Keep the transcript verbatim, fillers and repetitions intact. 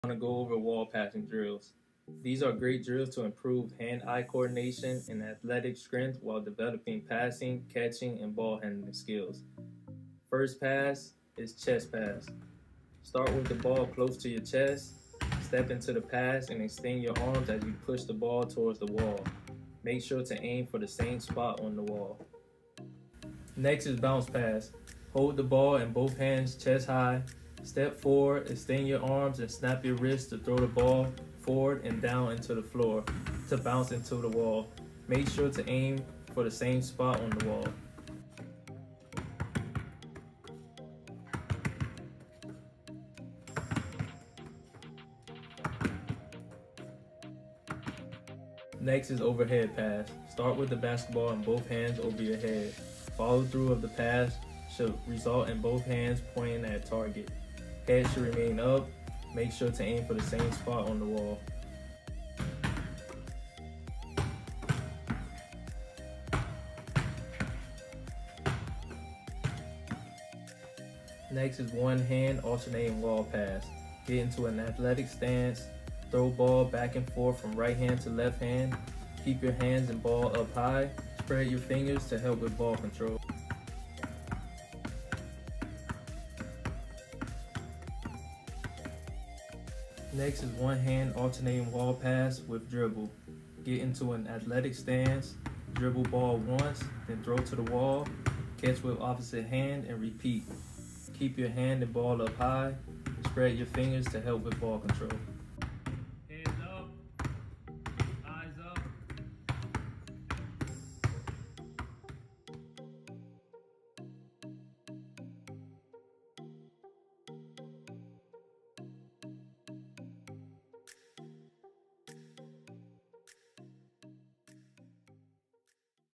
want to go over wall passing drills. These are great drills to improve hand-eye coordination and athletic strength while developing passing, catching, and ball handling skills. First pass is chest pass. Start with the ball close to your chest, step into the pass, and extend your arms as you push the ball towards the wall. Make sure to aim for the same spot on the wall. Next is bounce pass. Hold the ball in both hands chest high. Step forward, extend your arms, and snap your wrist to throw the ball forward and down into the floor to bounce into the wall. Make sure to aim for the same spot on the wall. Next is overhead pass. Start with the basketball in both hands over your head. Follow through of the pass should result in both hands pointing at target. Head should remain up. Make sure to aim for the same spot on the wall. Next is one hand alternating wall pass. Get into an athletic stance. Throw ball back and forth from right hand to left hand. Keep your hands and ball up high. Spread your fingers to help with ball control. Next is one hand alternating wall pass with dribble. Get into an athletic stance, dribble ball once, then throw to the wall, catch with opposite hand, and repeat. Keep your hand and ball up high. Spread your fingers to help with ball control.